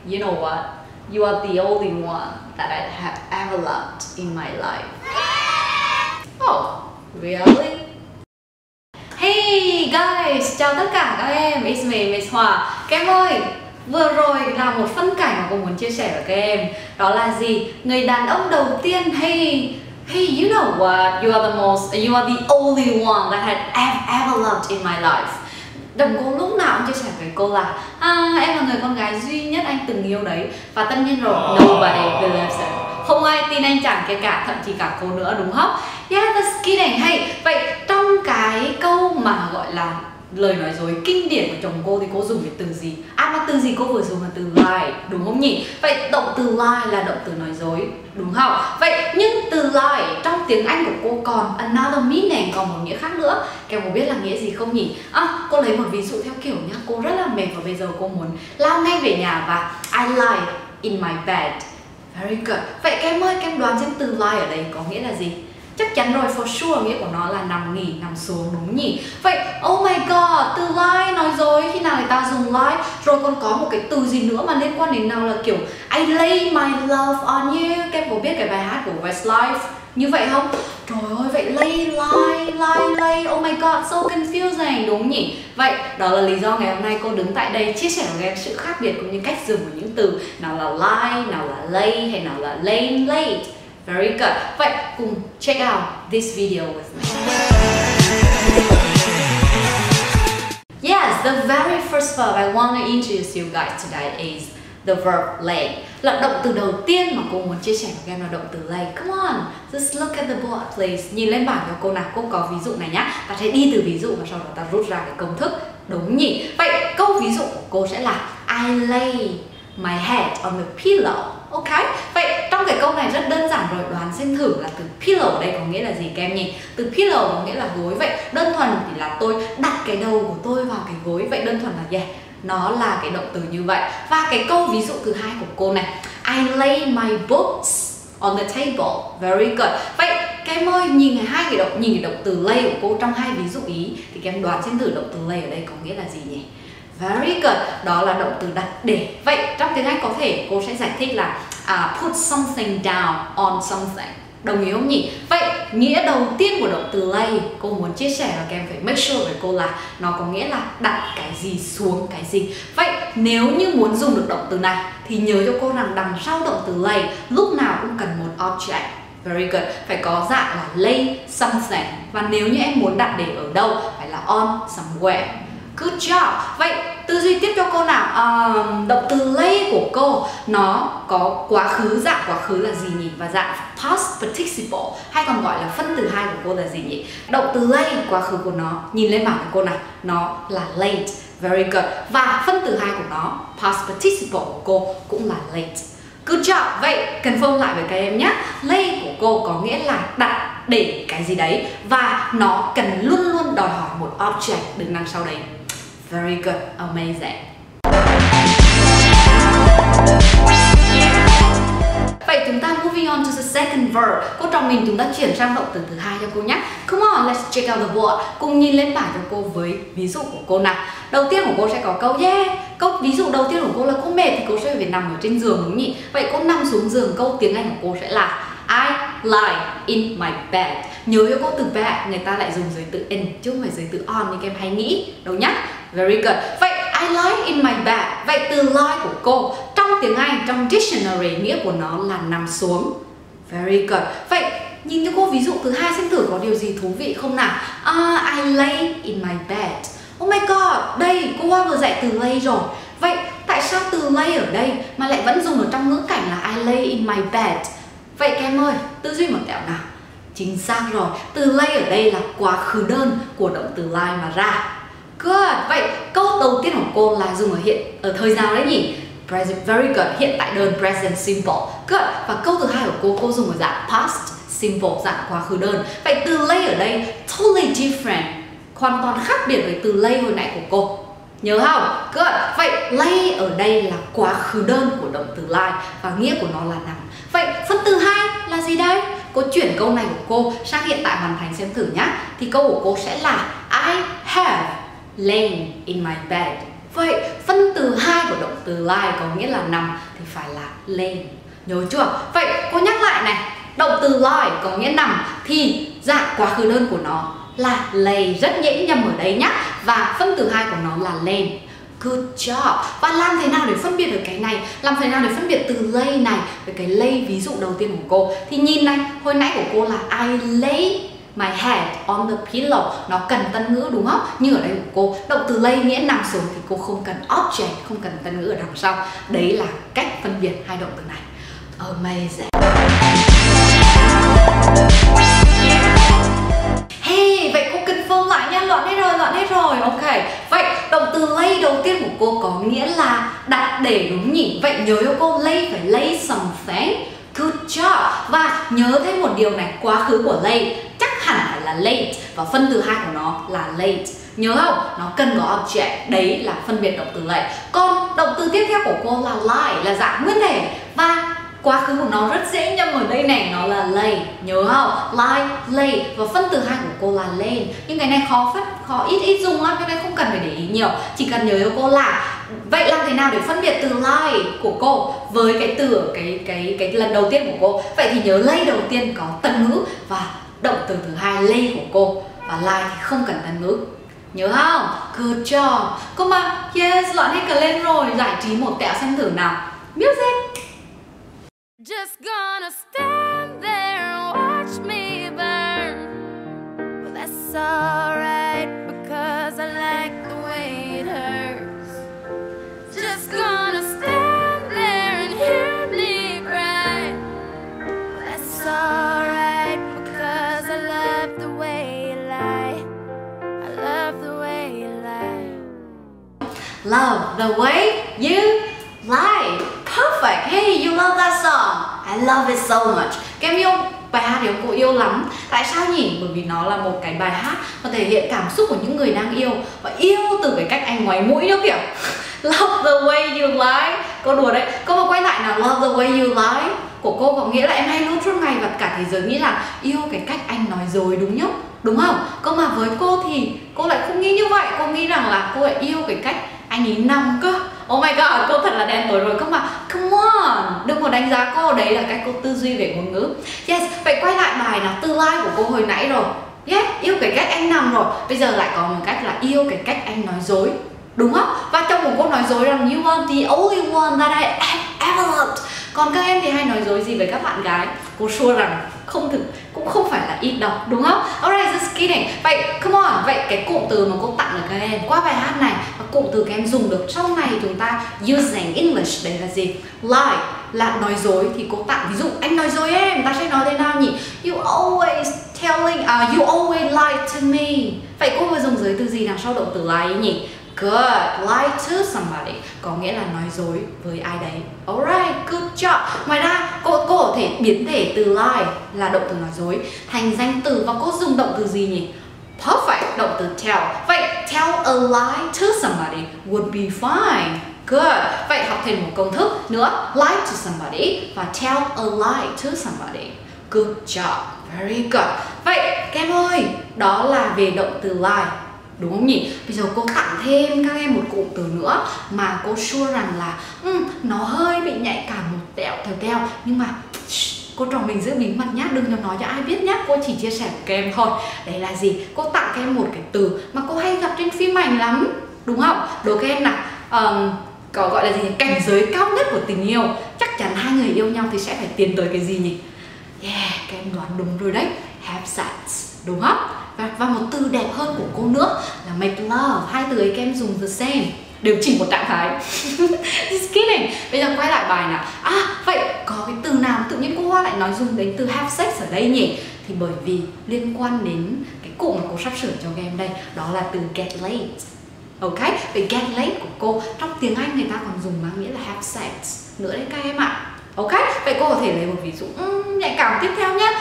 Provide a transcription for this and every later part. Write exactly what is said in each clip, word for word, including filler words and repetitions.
you know what? You are the only one that I have ever loved in my life. Oh, really? Hey guys, chào tất cả các em, it's me, Miss Hòa. Các em ơi, vừa rồi là một phân cảnh mà cô muốn chia sẻ với các em. Đó là gì? Người đàn ông đầu tiên, hey, hey, you know what? You are the most, you are the only one that I have ever loved in my life. Đồng cô lúc nào cũng chia sẻ với cô là à, em là người con gái duy nhất anh từng yêu đấy. Và tất nhiên rồi, nobody believes it. Không ai tin anh chàng kia cả, thậm chí cả cô nữa, đúng không? Yeah, that's kidding. Hay, vậy trong cái câu mà gọi là lời nói dối kinh điển của chồng cô thì cô dùng cái từ gì? À mà từ gì cô vừa dùng là từ lie, đúng không nhỉ? Vậy động từ lie là động từ nói dối, đúng không? Vậy nhưng từ lie trong tiếng Anh của cô còn another meaning, còn một nghĩa khác nữa. Các em có biết là nghĩa gì không nhỉ? À, cô lấy một ví dụ theo kiểu nhá, cô rất là mệt và bây giờ cô muốn lao ngay về nhà và I lie in my bed. Very good. Vậy các em ơi, các em đoán xem từ lie ở đây có nghĩa là gì? Chắc chắn rồi, for sure, nghĩa của nó là nằm nghỉ, nằm xuống, đúng nhỉ? Vậy, oh my god, từ lie, nói dối, khi nào người ta dùng lie? Rồi còn có một cái từ gì nữa mà liên quan đến nào là kiểu I lay my love on you. Các em có biết cái bài hát của Westlife như vậy không? Trời ơi, vậy lay, lie, lie, lay, oh my god, so confusing, đúng nhỉ? Vậy, đó là lý do ngày hôm nay cô đứng tại đây chia sẻ với em sự khác biệt cũng như cách dùng của những từ nào là lie, nào là lay, hay nào là lay, late. Very good. Vậy cùng check out this video with me. Yes, the very first verb I want to introduce you guys today is the verb lay. Là động từ đầu tiên mà cô muốn chia sẻ với các em là động từ lay. Come on, just look at the board please. Nhìn lên bảng cho cô nào, cô có ví dụ này nhá. Ta sẽ đi từ ví dụ và sau đó ta rút ra cái công thức. Đúng nhỉ? Vậy câu ví dụ của cô sẽ là I lay my head on the pillow. Ok, vậy trong cái câu này rất đơn giản rồi, đoán xem thử là từ pillow ở đây có nghĩa là gì các em nhỉ? Từ pillow có nghĩa là gối, vậy đơn thuần thì là tôi đặt cái đầu của tôi vào cái gối, vậy đơn thuần là yeah, nó là cái động từ như vậy. Và cái câu ví dụ thứ hai của cô này, I lay my books on the table. Very good. Vậy các em ơi, nhìn cái hai cái động nhìn cái động từ lay của cô trong hai ví dụ ý thì các em đoán xem thử động từ lay ở đây có nghĩa là gì nhỉ? Very good, đó là động từ đặt để. Vậy trong tiếng Anh có thể cô sẽ giải thích là uh, put something down on something. Đồng ý không nhỉ? Vậy nghĩa đầu tiên của động từ lay cô muốn chia sẻ và các em phải make sure với cô là nó có nghĩa là đặt cái gì xuống cái gì. Vậy nếu như muốn dùng được động từ này thì nhớ cho cô rằng đằng sau động từ lay lúc nào cũng cần một object. Very good, phải có dạng là lay something. Và nếu như em muốn đặt để ở đâu phải là on somewhere. Good job. Vậy tư duy tiếp cho cô nào. À, động từ lay của cô nó có quá khứ, dạng quá khứ là gì nhỉ? Và dạng past participle hay còn gọi là phân từ hai của cô là gì nhỉ? Động từ lay quá khứ của nó, nhìn lên bảng của cô nào, nó là late. Very good. Và phân từ hai của nó, past participle của cô cũng là late. Good job. Vậy confirm lại với các em nhé. Lay của cô có nghĩa là đặt để cái gì đấy và nó cần luôn luôn đòi hỏi một object đứng đằng sau đấy. Very good, amazing. Vậy chúng ta moving on to the second verb. Cô trò mình chúng ta chuyển sang động từ thứ hai cho cô nhé. Come on, let's check out the board. Cùng nhìn lên bảng cho cô với ví dụ của cô nào. Đầu tiên của cô sẽ có câu yeah. Câu ví dụ đầu tiên của cô là cô mệt thì cô sẽ phải nằm ở trên giường đúng nhỉ? Vậy cô nằm xuống giường, câu tiếng Anh của cô sẽ là I lie in my bed. Nhớ cho cô từ bed người ta lại dùng giới từ in chứ không phải giới từ on như các em hay nghĩ đâu nhá. Very good. Vậy I lie in my bed. Vậy từ lie của cô trong tiếng Anh, trong dictionary nghĩa của nó là nằm xuống. Very good. Vậy nhìn cho cô ví dụ thứ hai xem thử có điều gì thú vị không nào. uh, I lay in my bed. Oh my god, đây cô Hoa vừa dạy từ lay rồi. Vậy tại sao từ lay ở đây mà lại vẫn dùng ở trong ngữ cảnh là I lay in my bed? Vậy các em ơi, tư duy một tẹo nào. Chính xác rồi, từ lay ở đây là quá khứ đơn của động từ lie mà ra. Good. Vậy câu đầu tiên của cô là dùng ở hiện ở thời nào đấy nhỉ? Present. Very good. Hiện tại đơn present simple. Good. Và câu thứ hai của cô cô dùng ở dạng past simple, dạng quá khứ đơn. Vậy từ lay ở đây totally different, hoàn toàn khác biệt với từ lay hồi nãy của cô. Nhớ không? Good. Vậy lay ở đây là quá khứ đơn của động từ lie và nghĩa của nó là nằm. Vậy phân từ hai là gì đây? Cô chuyển câu này của cô sang hiện tại hoàn thành xem thử nhá. Thì câu của cô sẽ là I have lain in my bed. Vậy phân từ hai của động từ lie có nghĩa là nằm thì phải là lay. Nhớ chưa? Vậy cô nhắc lại này, động từ lie có nghĩa nằm thì dạng quá khứ đơn của nó là lay, rất dễ nhầm ở đây nhá. Và phân từ hai của nó là lên. Good job. Và làm thế nào để phân biệt được cái này? Làm thế nào để phân biệt từ lay này với cái lay ví dụ đầu tiên của cô? Thì nhìn này, hồi nãy của cô là I lay my head on the pillow. Nó cần tân ngữ đúng không? Nhưng ở đây của cô, động từ lay nghĩa nằm xuống thì cô không cần object, không cần tân ngữ ở đằng sau. Đấy là cách phân biệt hai động từ này. Amazing. Hey, vậy cô confirm lại nha, loạn hết rồi, loạn hết rồi. Ok, vậy động từ lay đầu tiên của cô có nghĩa là đặt để đúng nhỉ? Vậy nhớ cho cô, lay phải lay something. Good job. Và nhớ thêm một điều này, quá khứ của lay chắc hẳn phải là late và phân từ hai của nó là late. Nhớ không? Nó cần có object. Đấy là phân biệt động từ lay. Còn động từ tiếp theo của cô là lie, là dạng nguyên thể. Và quá khứ của nó rất dễ nhầm ở đây này, nó là lay. Nhớ không? Lie, lay. Và phân từ hai của cô là lên. Nhưng cái này khó phát, khó ít ít dùng lắm, cho nên không cần phải để ý nhiều. Chỉ cần nhớ cho cô là vậy làm thế nào để phân biệt từ lie của cô với cái từ ở cái cái cái lần đầu tiên của cô? Vậy thì nhớ lay đầu tiên có tân ngữ và động từ thứ hai lay của cô, và lie thì không cần tân ngữ. Nhớ không? Good job. Cô mà yes, loạn hết cả lên rồi. Giải trí một tẹo xem thử nào. Music. Just gonna stand there and watch me burn. Well, that's alright because I like the way it hurts. Just gonna stand there and hear me cry. Well, that's alright because I love the way you lie. I love the way you lie. Love the way you lie. Perfect. Hey, you love that song. I love it so much. Các em yêu bài hát này cô yêu lắm. Tại sao nhỉ? Bởi vì nó là một cái bài hát mà thể hiện cảm xúc của những người đang yêu, và yêu từ cái cách anh ngoáy mũi đó kiểu love the way you lie. Cô đùa đấy. Cô mà quay lại nào, love the way you lie của cô có nghĩa là em hay luôn suốt ngày và cả thế giới nghĩ là yêu cái cách anh nói dối, đúng nhkhông? Đúng không? Cơ mà với cô thì cô lại không nghĩ như vậy. Cô nghĩ rằng là cô lại yêu cái cách anh ấy nằm cơ. Oh my god, cô thật là đen tối rồi. Các bạn, come on, đừng có đánh giá cô. Đấy là cách cô tư duy về ngôn ngữ. Yes, vậy quay lại bài nào, từ lie của cô hồi nãy rồi. Yes, yêu cái cách anh nằm rồi. Bây giờ lại có một cách là yêu cái cách anh nói dối, đúng không? Và trong một cô nói dối rằng you are the only one that I ever loved. Còn các em thì hay nói dối gì với các bạn gái? Cô sure rằng không thực cũng không phải là ít đâu, đúng không? Alright, just kidding. Vậy, come on, vậy cái cụm từ mà cô tặng được các em qua bài hát này, và cụm từ các em dùng được trong này chúng ta using English, đấy là gì? Lie là nói dối, thì cô tặng ví dụ anh nói dối em, ta sẽ nói thế nào nhỉ? You always telling, uh, you always lie to me. Vậy cô vừa dùng giới từ gì đằng sau động từ lie nhỉ? Good, lie to somebody có nghĩa là nói dối với ai đấy. Alright, good job. Ngoài ra cô, cô có thể biến thể từ lie là động từ nói dối thành danh từ, và cô dùng động từ gì nhỉ? Perfect, động từ tell. Vậy tell a lie to somebody would be fine. Good. Vậy học thêm một công thức nữa, lie to somebody và tell a lie to somebody. Good job, very good. Vậy các em ơi, đó là về động từ lie, đúng không nhỉ? Bây giờ cô tặng thêm các em một cụm từ nữa mà cô sure rằng là um, nó hơi bị nhạy cảm một tẹo theo teo, nhưng mà shh, cô trò mình giữ bí mật nhá, đừng cho nói cho ai biết nhá. Cô chỉ chia sẻ với các em thôi. Đấy là gì? Cô tặng các em một cái từ mà cô hay gặp trên phim ảnh lắm, đúng không? Đố các em nào, um, có gọi là gì nhỉ? Cảnh giới cao nhất của tình yêu. Chắc chắn hai người yêu nhau thì sẽ phải tiến tới cái gì nhỉ? Yeah, các em đoán đúng rồi đấy. Have sex, đúng không? Và, và một từ đẹp hơn của cô nữa là make love. Hai từ ấy các em dùng the same, đều chỉ một trạng thái. Just kidding. Bây giờ quay lại bài nào. À, vậy có cái từ nào tự nhiên cô Hoa lại nói dùng đến từ have sex ở đây nhỉ? Thì bởi vì liên quan đến cái cụm mà cô sắp sửa cho các em đây, đó là từ get late. Ok, vậy get late của cô trong tiếng Anh người ta còn dùng mang nghĩa là have sex nữa đấy các em ạ. Ok, vậy cô có thể lấy một ví dụ um, nhạy cảm tiếp theo nhé.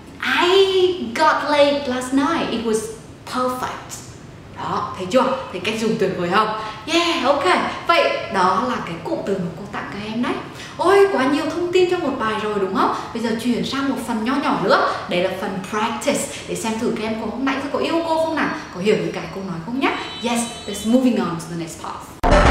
I got late last night, it was perfect. Đó, thấy chưa? Thấy cách dùng tuyệt vời không? Yeah, ok. Vậy đó là cái cụm từ mà cô tặng các em đấy. Ôi, quá nhiều thông tin trong một bài rồi đúng không? Bây giờ chuyển sang một phần nho nhỏ nữa. Đấy là phần practice. Để xem thử các em có nãy giờ có yêu cô không nào? Có hiểu những cái cô nói không nhé? Yes, let's moving on to the next part.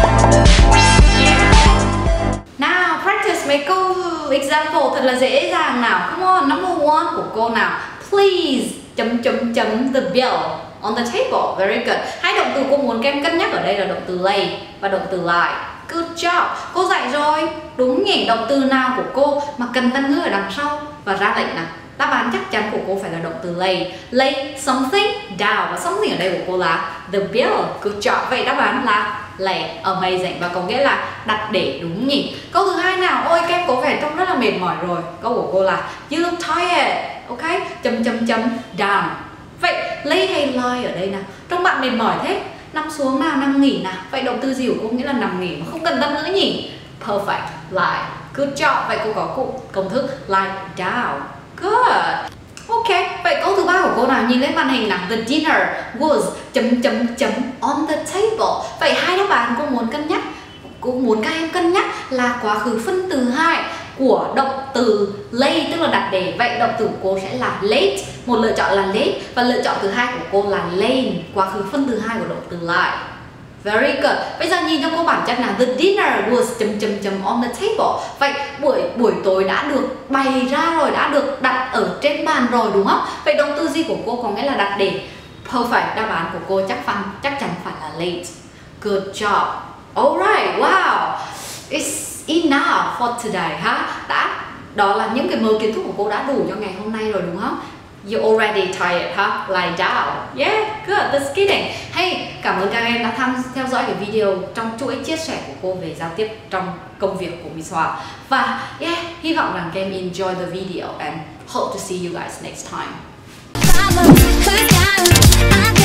Nào, practice mấy câu example thật là dễ dàng nào. Come on, number one của cô nào. Please chấm chấm chấm the bill on the table. Very good. Hai động từ cô muốn các em cân nhắc ở đây là động từ lay và động từ lie. Good job. Cô dạy rồi. Đúng nhỉ, động từ nào của cô mà cần tân ngữ ở đằng sau và ra lệnh nào. Đáp án chắc chắn của cô phải là động từ lay. Lay something down, và something ở đây của cô là the bill. Good job. Vậy đáp án là lay. Amazing. Và có nghĩa là đặt để, đúng nhỉ. Câu thứ hai nào. Ôi các em có vẻ trông rất là mệt mỏi rồi. Câu của cô là you look tired. Ok, chấm chấm chấm down. Vậy lay hay lie ở đây nào? Trông bạn mệt mỏi thế. Nằm xuống nào, nằm nghỉ nào. Vậy động từ gì của cô nghĩa là nằm nghỉ mà không cần tân ngữ nhỉ? Perfect. Lie. Good job. Vậy cô có cụ công thức lie down. Good. Ok, vậy câu thứ ba của cô nào, nhìn lên màn hình nào. The dinner was chấm chấm chấm on the table. Vậy hai đáp án cô muốn cân nhắc, cô muốn các em cân nhắc là quá khứ phân từ hai của động từ lay, tức là đặt để. Vậy động từ của cô sẽ là late, một lựa chọn là late và lựa chọn thứ hai của cô là lane, quá khứ phân từ hai của động từ lie. Very good. Bây giờ nhìn cho cô bản chất nào. The dinner was chấm chấm chấm on the table. Vậy buổi buổi tối đã được bày ra rồi, đã được đặt ở trên bàn rồi, đúng không? Vậy động từ gì của cô có nghĩa là đặt để. Perfect. Đáp án của cô chắc phăng chắc chắn phải là late. Good job. Alright. Wow. It's enough for today ha. Đã đó là những cái mớ kiến thức của cô đã đủ cho ngày hôm nay rồi, đúng không? You already tired, huh? Lie down. Yeah, good. Just kidding. Hey, cảm ơn các em đã tham theo dõi cái video trong chuỗi chia sẻ của cô về giao tiếp trong công việc của Miss Hoa. Và yeah, hy vọng rằng các em enjoy the video and hope to see you guys next time.